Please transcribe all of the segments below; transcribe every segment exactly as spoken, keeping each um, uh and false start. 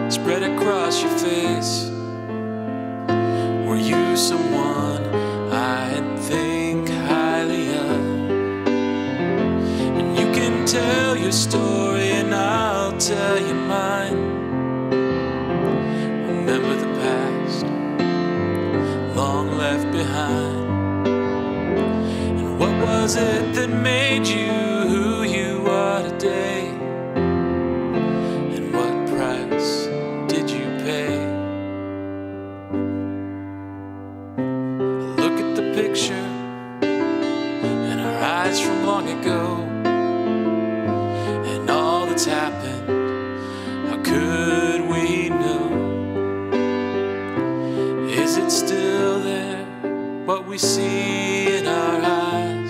spread across your face. Were you someone I'd think highly of? And you can tell your story and I'll tell you mine. Remember the past, long left behind. And what was it that made you who you are today? And what price did you pay? Look at the picture in our eyes from long ago, and all that's happened, how could we know? Is it still there, what we see in our eyes?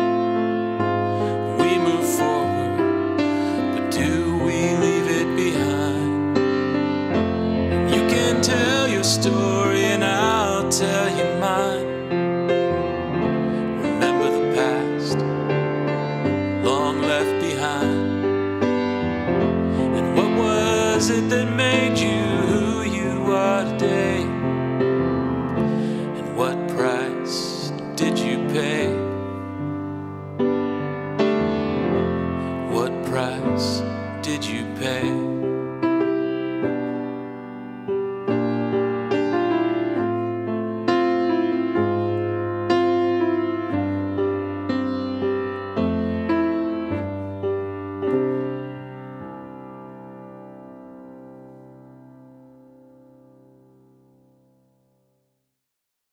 We move forward, but do we leave it behind? You can tell your story and I'll tell you mine. Remember the past, long left behind. And what was it that made you who you are today?